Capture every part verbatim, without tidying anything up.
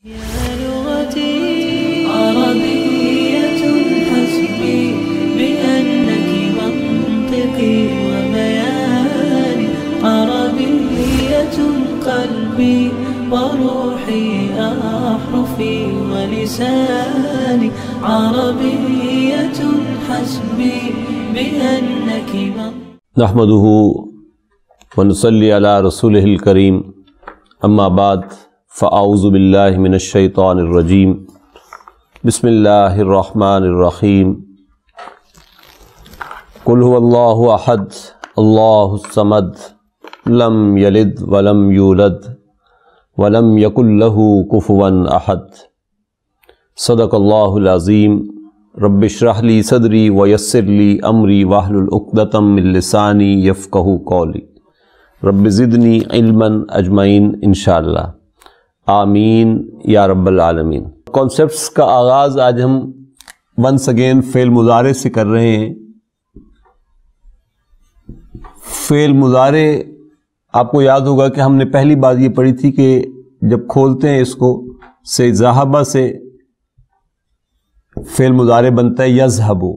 يا لغتي عربية حسبي بأنك منطقي وبياني عربية قلبي وروحي أحرفي ولساني عربية حسبي بأنك منطقي. نحمده ونصلي على رسوله الكريم، اما بعد فاعوذ باللہ من الشیطان الرجیم، بسم اللہ الرحمن الرحیم۔ قل هو اللہ احد اللہ الصمد لم یلد ولم یولد ولم یکن له کفوا احد۔ صدق اللہ العظیم۔ رب اشرح لی صدری ویسر لی امری واحلل عقدۃ من لسانی یفقہوا قولی۔ رب زدنی علما اجمعین انشاءاللہ، آمین یا رب العالمین۔ کانسیپٹس کا آغاز آج ہم ونس اگین فعل مضارع سے کر رہے ہیں۔ فعل مضارع آپ کو یاد ہوگا کہ ہم نے پہلی بات یہ پڑھی تھی کہ جب کھولتے ہیں اس کو سے ذہبہ سے فعل مضارع بنتا ہے یذہبو۔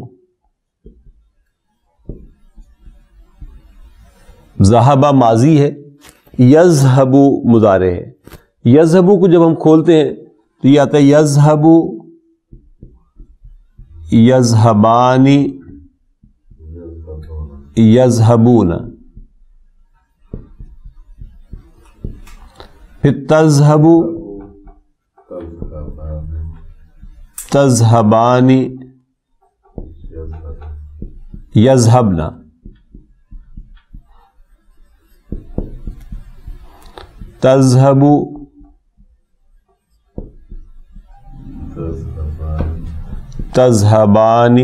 ذہبہ ماضی ہے، یذہبو مضارع ہے۔ یذہبو کو جب ہم کھولتے ہیں تو یہ آتا ہے یذہبو، یذہبانی، یذہبون، پھر تذہبو، تذہبانی، یذہبنا۔ تذہبو، تذہبانی،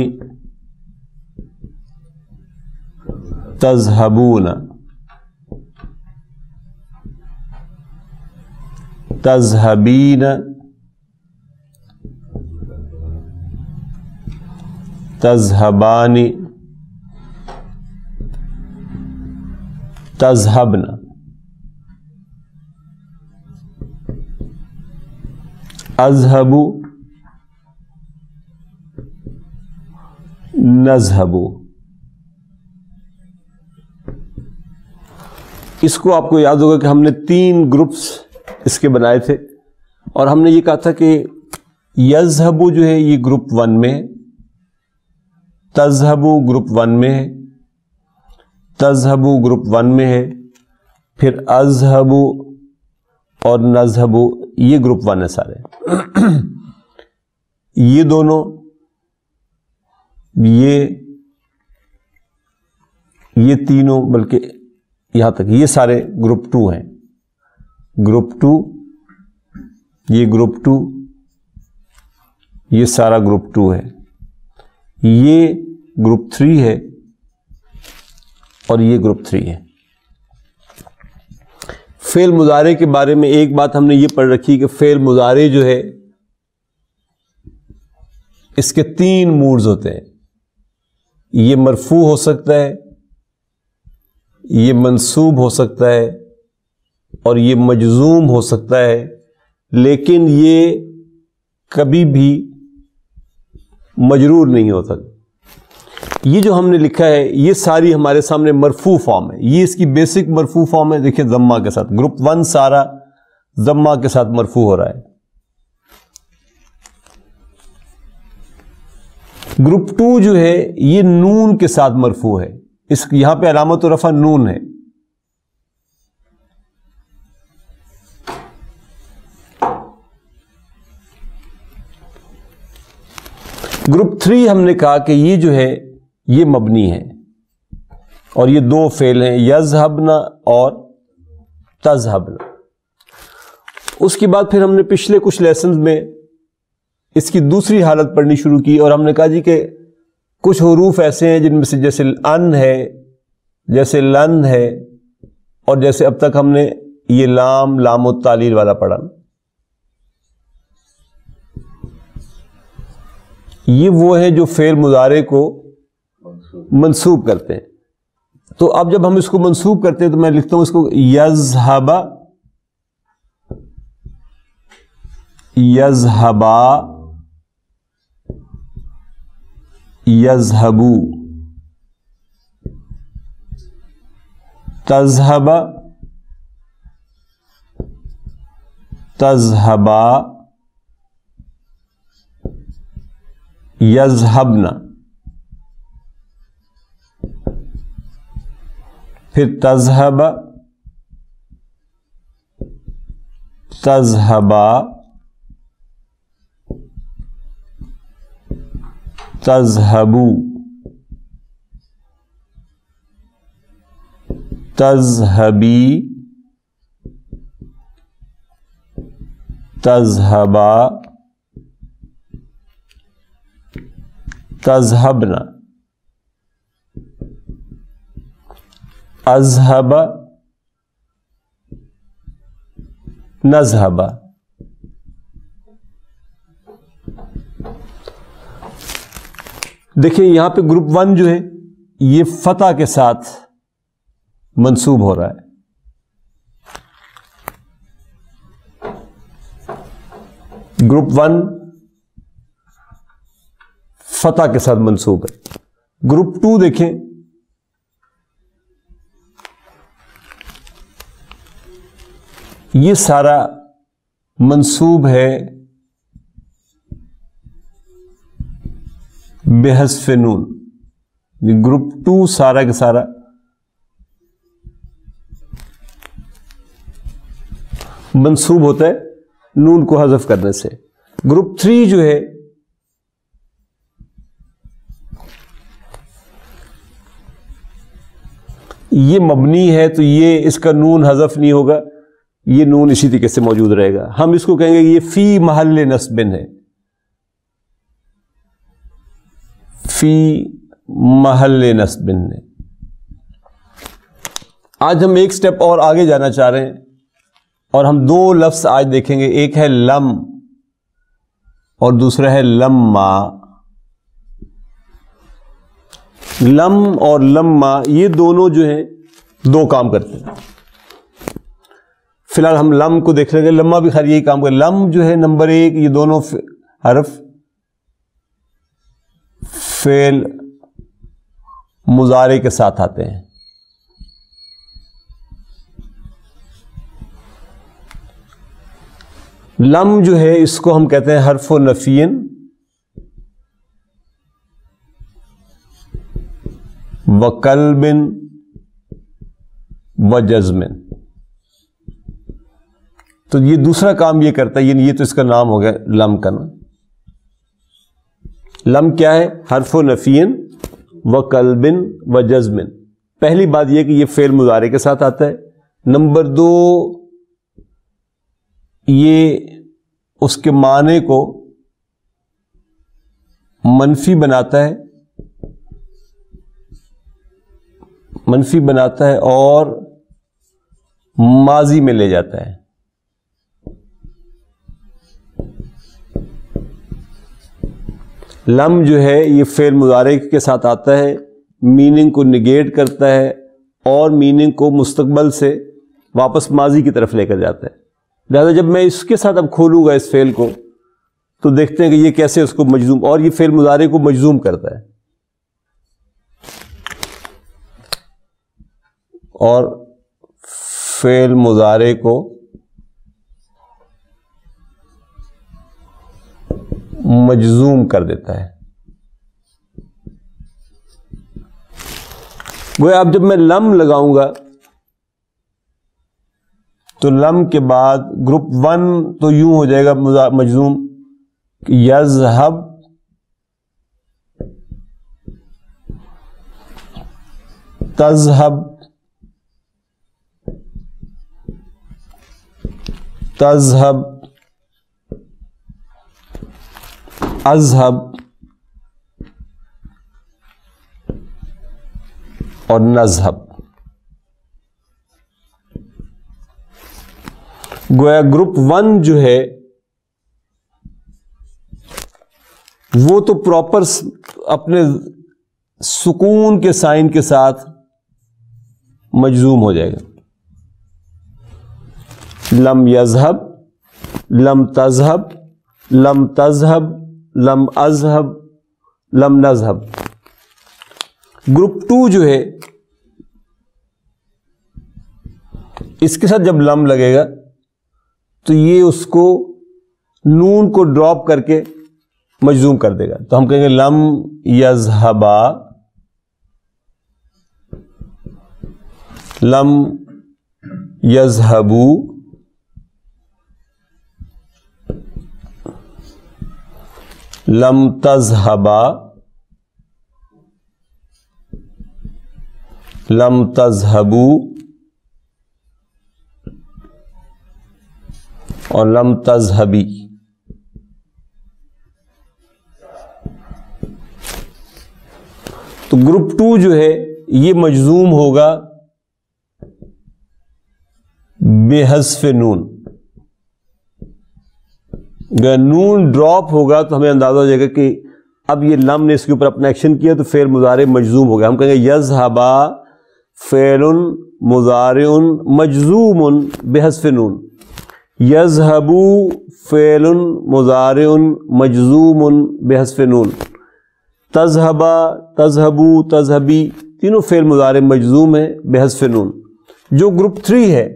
تذہبون، تذہبین، تذہبانی، تذہبن۔ اذہبو، نذہبو۔ اس کو آپ کو یاد ہوگا کہ ہم نے تین گروپس اس کے بنائے تھے، اور ہم نے یہ کہا تھا کہ یذہبو جو ہے یہ گروپ ون میں، تذہبو گروپ ون میں ہے، تذہبو گروپ ون میں ہے، پھر اذہبو اور نذہبو یہ گروپ ون ہے سارے۔ یہ دونوں، یہ یہ تینوں، بلکہ یہاں تک یہ سارے گروپ ٹو ہیں۔ گروپ ٹو، یہ گروپ ٹو، یہ سارا گروپ ٹو ہے۔ یہ گروپ تھری ہے اور یہ گروپ تھری ہے۔ فعل مضارع کے بارے میں ایک بات ہم نے یہ پڑھ رکھی کہ فعل مضارع جو ہے اس کے تین موڈز ہوتے ہیں۔ یہ مرفوع ہو سکتا ہے، یہ منصوب ہو سکتا ہے، اور یہ مجزوم ہو سکتا ہے، لیکن یہ کبھی بھی مجرور نہیں ہو سکتا۔ یہ جو ہم نے لکھا ہے یہ ساری ہمارے سامنے مرفوع فارم ہے۔ یہ اس کی بیسک مرفوع فارم ہے، دیکھیں ضمہ کے ساتھ۔ گروپ ون سارا ضمہ کے ساتھ مرفوع ہو رہا ہے۔ گروپ ٹو جو ہے یہ نون کے ساتھ مرفوع ہے۔ اس یہاں پہ علامت رفع نون ہے۔ گروپ تھری ہم نے کہا کہ یہ جو ہے یہ مبنی ہے، اور یہ دو فعل ہیں، یذہبنا اور تذہبنا۔ اس کے بعد پھر ہم نے پچھلے کچھ لیسنز میں اس کی دوسری حالت پڑھنی شروع کی، اور ہم نے کہا جی کہ کچھ حروف ایسے ہیں جن میں سے جیسے ان ہے، جیسے لن ہے، اور جیسے اب تک ہم نے یہ لام لام التعلیل والا پڑھا۔ یہ وہ ہیں جو فعل مضارع کو منصوب کرتے ہیں۔ تو اب جب ہم اس کو منصوب کرتے ہیں تو میں لکھتا ہوں اس کو یذہب، یذہبا یذہبو تذہب تذہبا یذہبن پھر تذہب تذہبا تذہبو تذہبی تذہبا تذہبن اذہب نذہب. دیکھیں یہاں پہ گروپ ون جو ہے یہ فتح کے ساتھ منسوب ہو رہا ہے. گروپ ون فتح کے ساتھ منسوب ہے. گروپ ٹو دیکھیں یہ سارا منسوب ہے بحذف نون. گروپ ٹو سارا کے سارا منسوب ہوتا ہے نون کو حذف کرنے سے. گروپ تھری جو ہے یہ مبنی ہے تو یہ اس کا نون حذف نہیں ہوگا, یہ نون اسی طریقے سے موجود رہے گا. ہم اس کو کہیں گے یہ فی محل نصب ہے, فی محل نصب ہے. آج ہم ایک سٹیپ اور آگے جانا چاہ رہے ہیں اور ہم دو لفظ آج دیکھیں گے. ایک ہے لم اور دوسرا ہے لما. لم اور لما یہ دونوں جو ہیں دو کام کرتے ہیں. فی الحال ہم لم کو دیکھ لیں گے, لما بھی خیر یہی کام کرے. لم جو ہے نمبر ایک, یہ دونوں حرف فعل مضارع کے ساتھ آتے ہیں. لم جو ہے اس کو ہم کہتے ہیں حرف و نفین و قلب و جزم. تو یہ دوسرا کام یہ کرتا ہے, یعنی یہ تو اس کا نام ہو گیا لم کا نا. لم کیا ہے؟ حرف و نفین و قلب و جزم. پہلی بات یہ کہ یہ فعل مضارع کے ساتھ آتا ہے. نمبر دو یہ اس کے معنی کو منفی بناتا ہے منفی بناتا ہے اور ماضی میں لے جاتا ہے. لم جو ہے یہ فعل مضارع کے ساتھ آتا ہے, میننگ کو نگیٹ کرتا ہے اور میننگ کو مستقبل سے واپس ماضی کی طرف لے کر جاتا ہے. لہذا جب میں اس کے ساتھ اب کھولوں گا اس فعل کو تو دیکھتے ہیں کہ یہ کیسے اس کو مجزوم, اور یہ فعل مضارع کو مجزوم کرتا ہے. اور فعل مضارع کو مجزوم کر دیتا ہے. گویا اب جب میں لم لگاؤں گا تو لم کے بعد گروپ ون تو یوں ہو جائے گا مجزوم, یذہب تذہب تذہب اذہب اور نذہب. گویا گروپ ون جو ہے وہ تو پراپر اپنے سکون کے سائن کے ساتھ مجزوم ہو جائے گا. لم یذہب, لم تذہب, لم تذهب، لم اذهب، لم نذهب. گروپ ٹو جو ہے اس کے ساتھ جب لم لگے گا تو یہ اس کو نون کو ڈراپ کر کے مجزوم کر دے گا. تو ہم کہیں گے لم یذهبا، لم یذهبو، لم تذهبا، لم تذهبو اور لم تذهبی. تو گروپ ٹو جو ہے یہ مجزوم ہوگا بحذف نون. اگر نون ڈراپ ہوگا تو ہمیں اندازہ ہو جائے گا کہ اب یہ لم نے اس کے اوپر اپنا ایکشن کیا تو فعل مضارع مجزوم ہو گیا. ہم کہیں گے یذهبا فعل مضارع مجزوم بحذف نون، یذهبو فعل مضارع مجزوم بحذف نون، تذهبا، تذهبو، تذهبی تینوں فعل مضارع مجزوم ہے بحذف نون. جو گروپ تھری ہے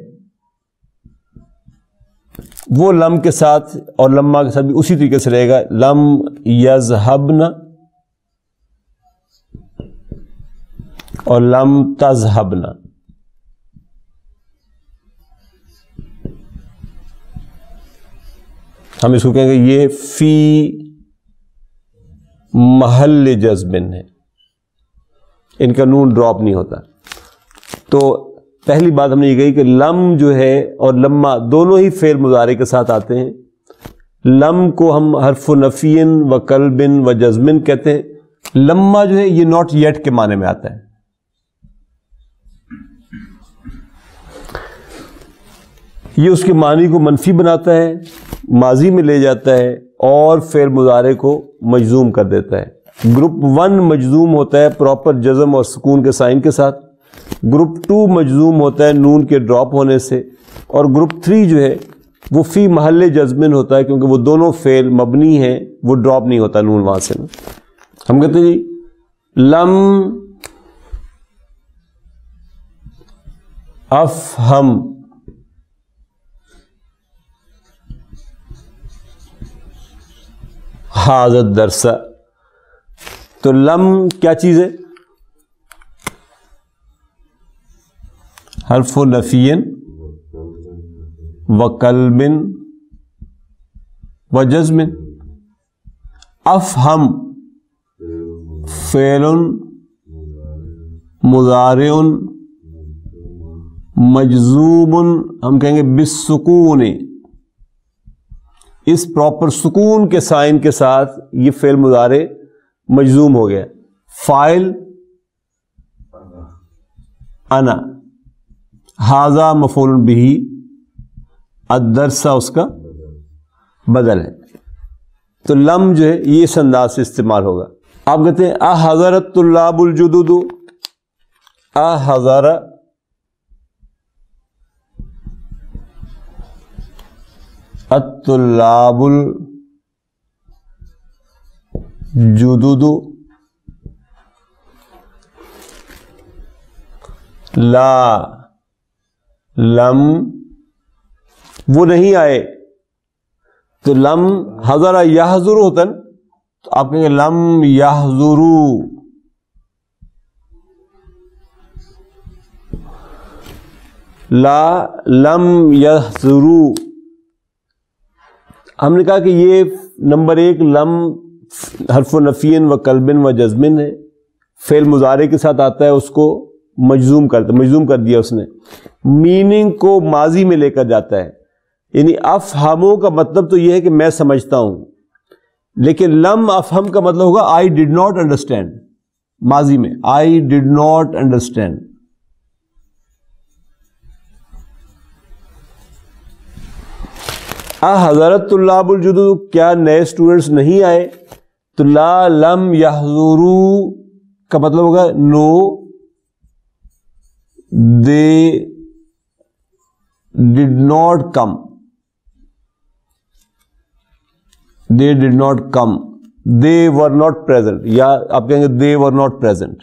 وہ لم کے ساتھ اور لما کے ساتھ بھی اسی طریقے سے رہے گا. لم یذهبن اور لم تذهبن. ہم اس کو کہیں گے یہ فی محل جزم ہے، ان کا نون ڈراپ نہیں ہوتا. تو پہلی بات ہم نے یہ کہی کہ لم جو ہے اور لما دونوں ہی فعل مضارع کے ساتھ آتے ہیں. لم کو ہم حرف نفین و قلبن و جزمن کہتے ہیں. لما جو ہے یہ ناٹ یٹ کے معنی میں آتا ہے. یہ اس کے معنی کو منفی بناتا ہے، ماضی میں لے جاتا ہے اور فعل مضارع کو مجزوم کر دیتا ہے. گروپ ون مجزوم ہوتا ہے پراپر جزم اور سکون کے سائن کے ساتھ. گروپ ٹو مجزوم ہوتا ہے نون کے ڈراپ ہونے سے. اور گروپ تھری جو ہے وہ فی محل جزمن ہوتا ہے کیونکہ وہ دونوں فعل مبنی ہیں، وہ ڈراپ نہیں ہوتا نون وہاں سے. ہم کہتے ہیں جی لم افہم ھذا الدرس. تو لم کیا چیز ہے؟ حرف نفین و قلب و جزم. افہم فعل مضارع مجزوم، ہم کہیں گے بالسکون. اس پراپر سکون کے سائن کے ساتھ یہ فعل مضارع مجزوم ہو گیا. فاعل انا، ھذا مفعول بہ، الدرس اس کا بدل ہے. تو لم جو ہے یہ اس انداز سے استعمال ہوگا. آپ کہتے ہیں احضر الطلاب الجدد، احضر الطلاب الجدد لا لم، وہ نہیں آئے. تو لم حضر یحضر ہوتا نا، تو آپ کہیں گے لم یحضرو. لا لم یحضرو. ہم نے کہا کہ یہ نمبر ایک لم حرف نفین و قلبن و جزمن ہے، فعل مضارع کے ساتھ آتا ہے، اس کو مجزوم کرتا مجزوم کر دیا اس نے. میننگ کو ماضی میں لے کر جاتا ہے. یعنی افہموں کا مطلب تو یہ ہے کہ میں سمجھتا ہوں، لیکن لم افہم کا مطلب ہوگا آئی ڈڈ ناٹ انڈرسٹینڈ. ماضی میں آئی ڈڈ ناٹ انڈرسٹینڈ. حضرت طلاب الجدد، کیا نئے اسٹوڈنٹس نہیں آئے؟ تو لا لم یحضروا کا مطلب ہوگا no they did not come. they did not come, they were not present, یا آپ کہیں گے they were not present.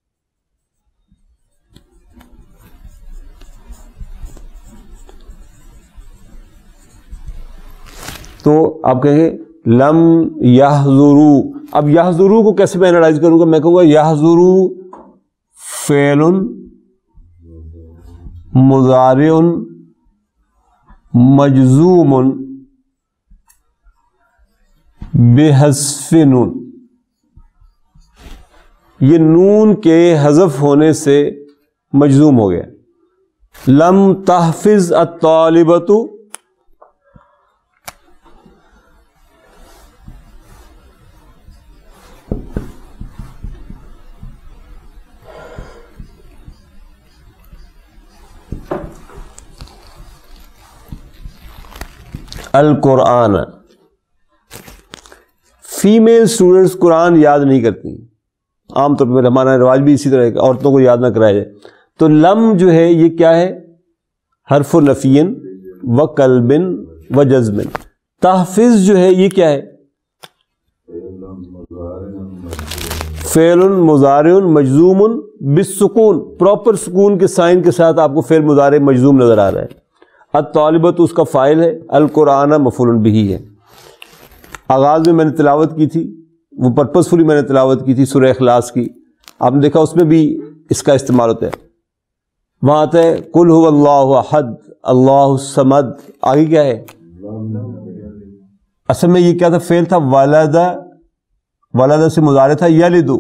تو آپ کہیں گے لم یحضروا. اب یحضروا کو کیسے میں انالائز کروں گا؟ میں کہوں گا یحضروا فعل مضارع مجزوم بحذف نون. یہ نون کے حذف ہونے سے مجزوم ہو گیا. لم تحفظ الطالبۃ القرآن. فیمیل اسٹوڈنٹس قرآن یاد نہیں کرتی عام طور پہ، ہمارا رواج بھی اسی طرح ہے، عورتوں کو یاد نہ کرایا جائے. تو لم جو ہے یہ کیا ہے؟ حرف نفی و قلب و جزم. تحفظ جو ہے یہ کیا ہے؟ فعل مضارع مجزوم بالسکون. پراپر سکون کے سائن کے ساتھ آپ کو فعل مضارع مجزوم نظر آ رہا ہے. الطالبۃ اس کا فاعل ہے، القرآن مفعول بہ ہے. آغاز میں میں نے تلاوت کی تھی، وہ پرپسفلی میں نے تلاوت کی تھی سورہ اخلاص کی. آپ نے دیکھا اس میں بھی اس کا استعمال ہوتا ہے. وہاں آتا ہے قل هو اللہ احد اللہ الصمد. آگے کیا ہے؟ اصل میں یہ کیا تھا؟ فعل تھا. ولد، ولد سے مضارع تھا یلدو.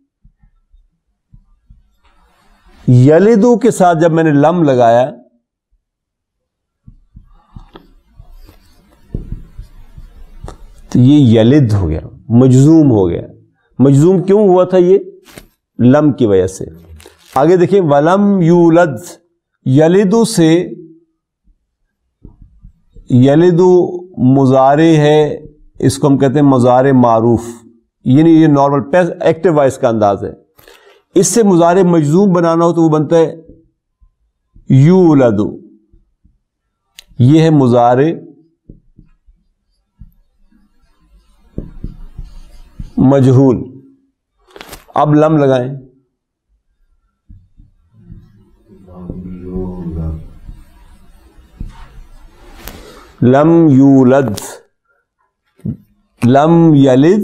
یلدو کے ساتھ جب میں نے لم لگایا تو یہ یلد ہو گیا، مجزوم ہو گیا. مجزوم کیوں ہوا تھا؟ یہ لم کی وجہ سے. آگے دیکھیں ولم یولد. یلدو سے، یلدو مضارع ہے، اس کو ہم کہتے ہیں مضارع معروف، یعنی یہ نارمل ایکٹیو وائس کا انداز ہے. اس سے مضارع مجزوم بنانا ہو تو وہ بنتا ہے یولدو. یہ ہے مضارع مجہول. اب لم لگائیں. لم یولد، لم یلد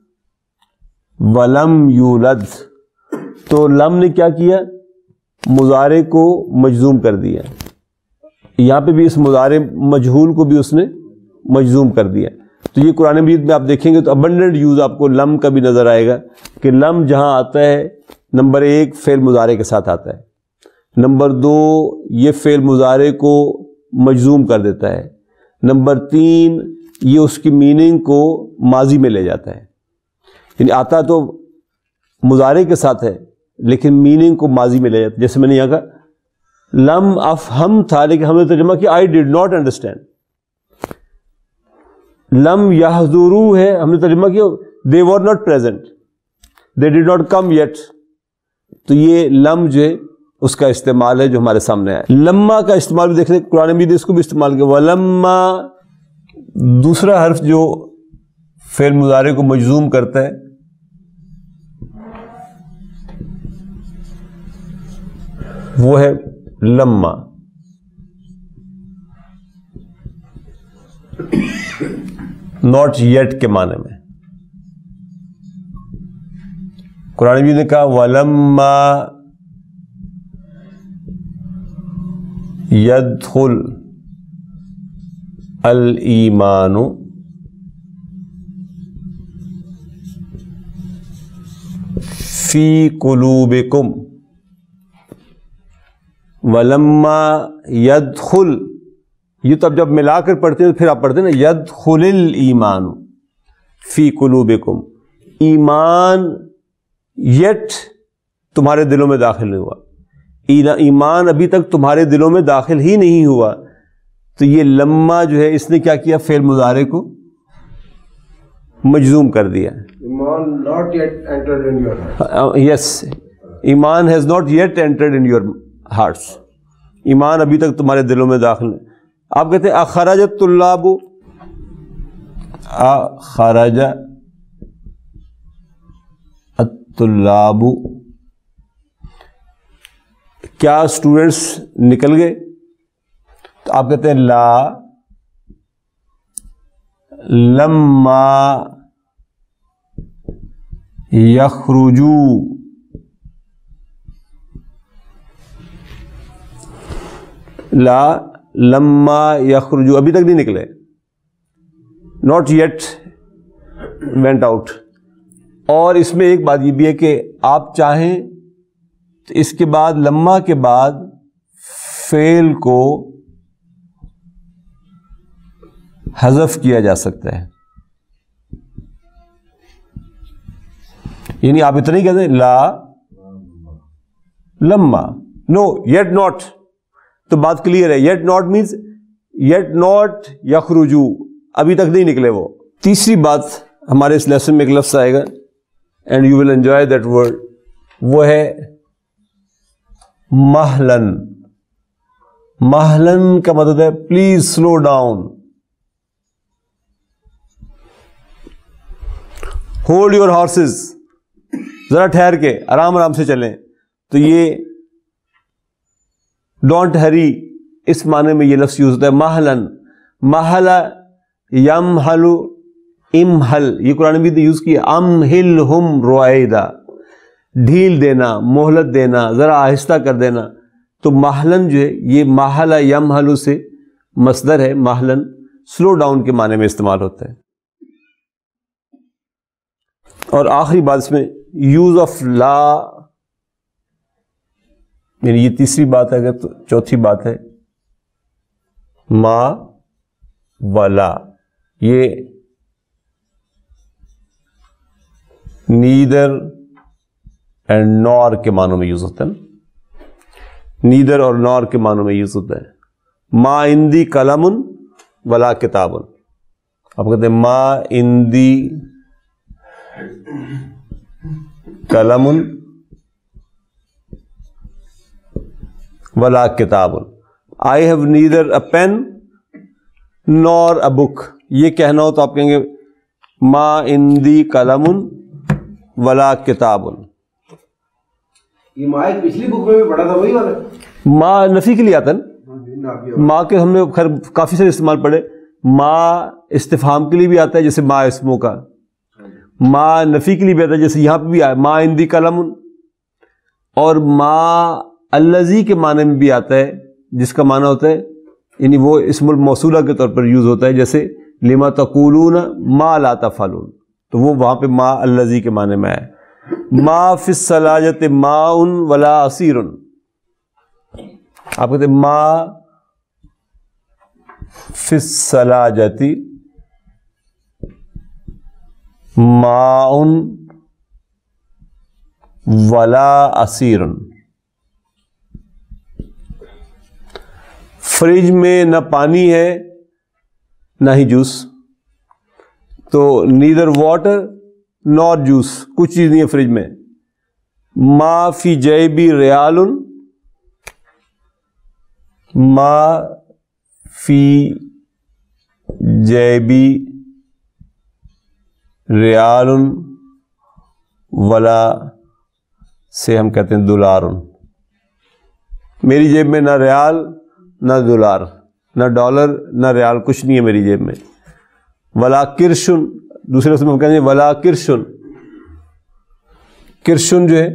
ولم یولد. تو لم نے کیا کیا؟ مضارع کو مجزوم کر دیا. یہاں پہ بھی اس مضارع مجہول کو بھی اس نے مجزوم کر دیا. تو یہ قرآن مجید میں آپ دیکھیں گے تو ابنڈنٹ یوز آپ کو لم کا بھی نظر آئے گا کہ لم جہاں آتا ہے نمبر ایک فعل مضارع کے ساتھ آتا ہے، نمبر دو یہ فعل مضارع کو مجزوم کر دیتا ہے، نمبر تین یہ اس کی میننگ کو ماضی میں لے جاتا ہے. یعنی آتا تو مضارع کے ساتھ ہے لیکن میننگ کو ماضی میں لے جاتا ہے. جیسے میں نے یہاں کہا لم افہم تھا لیکن ہم نے ترجمہ کیا آئی ڈیڈ ناٹ انڈرسٹینڈ. لم یحضروا ہے، ہم نے ترجمہ کیا they were not present, they did not come yet. تو یہ لم جو ہے اس کا استعمال ہے جو ہمارے سامنے ہے. لما کا استعمال بھی دیکھ لیں، قرآن مجید اس کو بھی استعمال کیا. ولما دوسرا حرف جو فعل مضارع کو مجزوم کرتا ہے وہ ہے لما. ناٹ یٹ کے معنی میں. قرآن مجید نے کہا ولما یدخل الایمان فی قلوبکم. ولما یدخل، یہ تو اب جب ملا کر پڑھتے ہیں تو پھر آپ پڑھتے ہیں نا یدخل الایمان فی قلوبکم. ایمان یٹ تمہارے دلوں میں داخل نہیں ہوا، ایمان ابھی تک تمہارے دلوں میں داخل ہی نہیں ہوا. تو یہ لما جو ہے اس نے کیا کیا؟ فعل مضارع کو مجزوم کر دیا. ایمان not yet entered in your heart. Yes, ایمان has not yet entered in your hearts. ایمان ابھی تک تمہارے دلوں میں داخل نہیں. آپ کہتے ہیں اخرجت الطلاب، اخرج الطلاب، کیا اسٹوڈنٹس نکل گئے؟ تو آپ کہتے ہیں لا لما یخرجو، لا لما یخرجو، ابھی تک نہیں نکلے، ناٹ یٹ وینٹ آؤٹ. اور اس میں ایک بات یہ بھی ہے کہ آپ چاہیں تو اس کے بعد لما کے بعد فعل کو حذف کیا جا سکتا ہے. یعنی آپ اتنا ہی کہتے ہیں لا لما، نو یٹ ناٹ، تو بات کلیئر ہے. Yet not means yet not یخرجو، ابھی تک نہیں نکلے وہ. تیسری بات ہمارے اس لیسن میں ایک لفظ آئے گا and you will enjoy that word, وہ ہے مہلن. مہلن کا مطلب ہے please slow down, hold your horses, ذرا ٹھہر کے آرام آرام سے چلیں. تو یہ ڈونٹ ہری، اس معنی میں یہ لفظ یوز ہوتا ہے مہلن. مہل یمہل امہل، یہ قرآن بھی یوز کیا. امہلہم رویدا، ڈھیل دینا، مہلت دینا، ذرا آہستہ کر دینا. تو مہلن جو ہے یہ مہل یمہل سے مصدر ہے. مہلن سلو ڈاؤن کے معنی میں استعمال ہوتا ہے. اور آخری بات اس میں یوز آف لا، یعنی یہ تیسری بات ہے. اگر تو چوتھی بات ہے ما ولا، یہ نیدر اینڈ نور کے معنوں میں یوز ہوتا ہے. نیدر اور نور کے معنوں میں یوز ہوتا ہے. ما اندی قلم ولا کتاب، آپ کہتے ہیں ما اندی قلم ولا کتاب، I have neither a pen nor a book. یہ کہنا ہو تو آپ کہیں گے ما اندی قلم ولا کتاب. یہ ما ایک پچھلی بک میں بھی پڑھا تھا، وہی والا ما نفی کے لیے آتا ہے نا. ما کے ہم نے خیر کافی سارے استعمال پڑھے. ما استفہام کے لیے بھی آتا ہے جیسے ما اسموں کا. ما نفی کے لیے بھی آتا ہے جیسے یہاں پہ بھی آیا ما اندی قلم. اور ما الذی کے معنی میں بھی آتا ہے جس کا معنی ہوتا ہے، یعنی وہ اسم الموصولہ کے طور پر یوز ہوتا ہے، جیسے لما تقولون ما لا تفعلون، تو وہ وہاں پہ ما الذی کے معنی میں آئے. ما فی الثلاجۃ ماء ولا عصیر، آپ کہتے ہیں ما فی الثلاجۃ ماء ولا عصیر. فریج میں نہ پانی ہے نہ ہی جوس، تو نیدر واٹر نار جوس، کچھ چیز نہیں ہے فریج میں. ما فی جیبی ریال، ما فی جیبی ریال ولا سے ہم کہتے ہیں دولار. میری جیب میں نہ ریال نہ دولار، نہ ڈالر نہ ریال، کچھ نہیں ہے میری جیب میں. ولا کرشن، دوسرے لفظ میں ہم کہتے ہیں ولا کرشن. کرشن جو ہے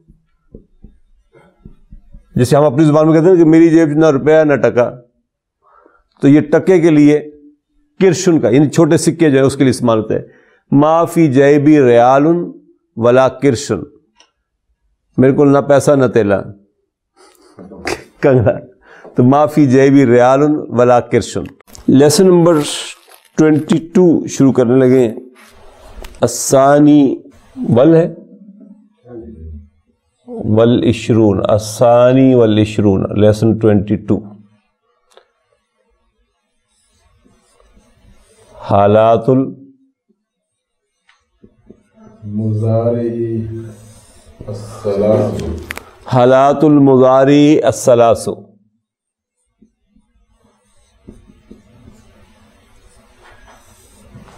جیسے ہم اپنی زبان میں کہتے ہیں کہ میری جیب نہ روپیہ نہ ٹکا، تو یہ ٹکے کے لیے کرشن کا یعنی چھوٹے سکے جو ہے اس کے لیے استعمال ہوتا ہے. ما فی جیبی ریال ولا کرشن، میرے کو نہ پیسہ نہ تیلا کنگا، تو ما فی جیبی ریال ولا کرشن. لیسن نمبر ٹوینٹی ٹو شروع کرنے لگے. الثانی ول ہے والعشرون، الثانی والعشرون، لیسن ٹوینٹی ٹو. حالات مضارع الثلاث، حالات المضارع الثلاث.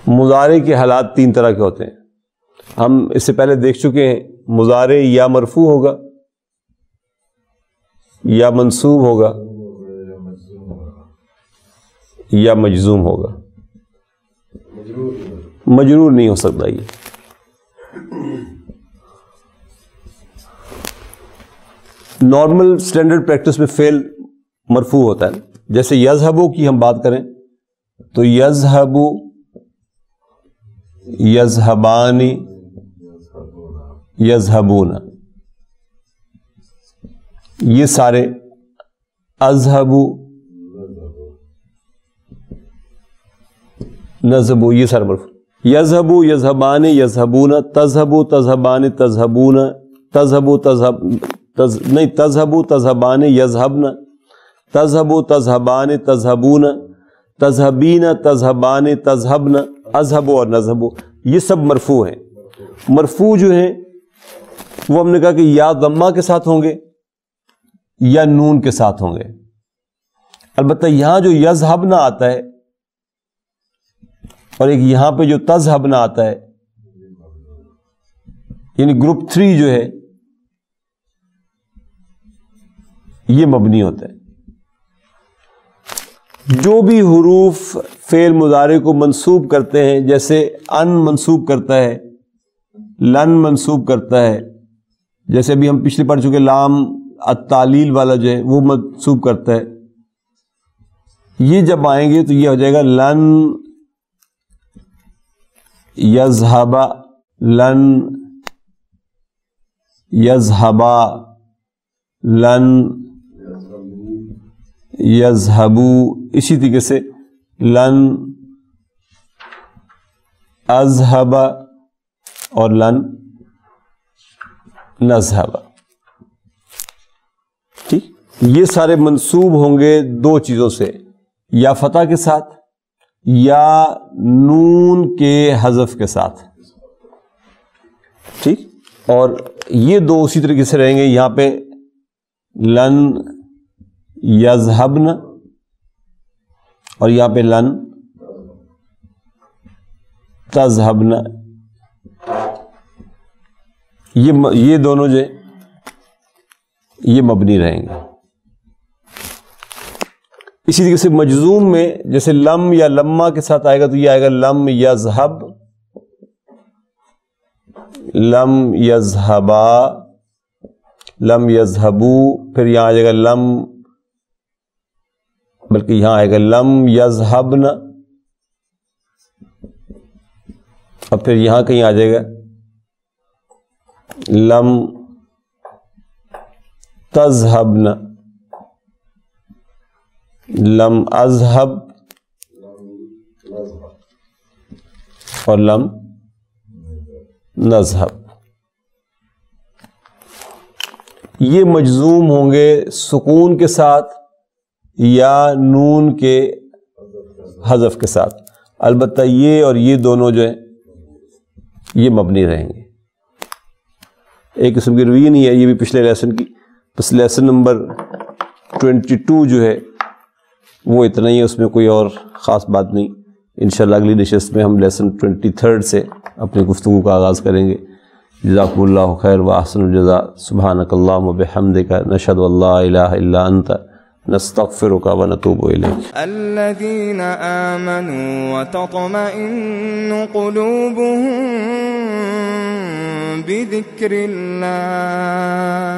مضارع کے حالات تین طرح کے ہوتے ہیں. ہم اس سے پہلے دیکھ چکے ہیں. مضارع یا مرفوع ہوگا یا منصوب ہوگا یا مجزوم ہوگا. مجرور نہیں ہو سکتا. یہ نارمل اسٹینڈرڈ پریکٹس میں فعل مرفوع ہوتا ہے. جیسے یذہبو کی ہم بات کریں تو یذہبو، یذہبانی، یذہبون، یہ سارے. اذہبو، نذہبو، یہ سارے مرفوع. یذہبو، یذہبانی، یذہبون، تذہبو، تذہبانی، تذہبون، تذہبو، تذہب تز نہیں تذہبو، تذہبانی، یذہبن، تذہبو، تذہبانی، تذہبون، تذہبین، تذہبانی، تذہبن، اذہبو اور نذہبو، یہ سب مرفوع ہیں. مرفوع جو ہیں وہ ہم نے کہا کہ یا ضمہ کے ساتھ ہوں گے یا نون کے ساتھ ہوں گے. البتہ یہاں جو یذہبن آتا ہے اور ایک یہاں پہ جو تذہبن آتا ہے، یعنی گروپ تھری جو ہے یہ مبنی ہوتا ہے. جو بھی حروف فعل مضارع کو منصوب کرتے ہیں، جیسے ان منصوب کرتا ہے، لن منصوب کرتا ہے، جیسے ابھی ہم پچھلے پڑھ چکے لام التعلیل والا جو ہے وہ منصوب کرتا ہے. یہ جب آئیں گے تو یہ ہو جائے گا لن یذہبا، لن یذہبا، لن یذہبو. اسی طریقے سے لن اذہب اور لن نذہب. ٹھیک، یہ سارے منصوب ہوں گے دو چیزوں سے، یا فتح کے ساتھ یا نون کے حذف کے ساتھ. ٹھیک، اور یہ دو اسی طریقے سے رہیں گے. یہاں پہ لن یذہبن اور یہاں پہ لن تذہبن. یہ یہ دونوں جو یہ مبنی رہیں گے. اسی طریقے سے مجزوم میں جیسے لم یا لما کے ساتھ آئے گا تو یہ آئے گا لم یذہب، لم یذہبا، لم یذہبو. پھر یہاں آ جائے گا لم، بلکہ یہاں آئے گا لم یذہبن، اور پھر یہاں کہیں آ جائے گا لم تذہبن، لم اذہب اور لم نذہب. یہ مجزوم ہوں گے سکون کے ساتھ یا نون کے حذف کے ساتھ. البتہ یہ اور یہ دونوں جو ہیں یہ مبنی رہیں گے. ایک قسم کی روی نہیں ہے، یہ بھی پچھلے لیسن کی. بس لیسن نمبر ٹوینٹی ٹو جو ہے وہ اتنا ہی ہے، اس میں کوئی اور خاص بات نہیں. انشاءاللہ اگلی نشست میں ہم لیسن ٹوینٹی تھرڈ سے اپنی گفتگو کا آغاز کریں گے. جزاکم اللہ خیر و احسن الجزاء. سبحانک اللہم و بحمدک، نشہد ان لا الہ الا انت، نستغفرک و نتوب الیک. الذین آمنوا وتطمئن قلوبهم بذکر اللہ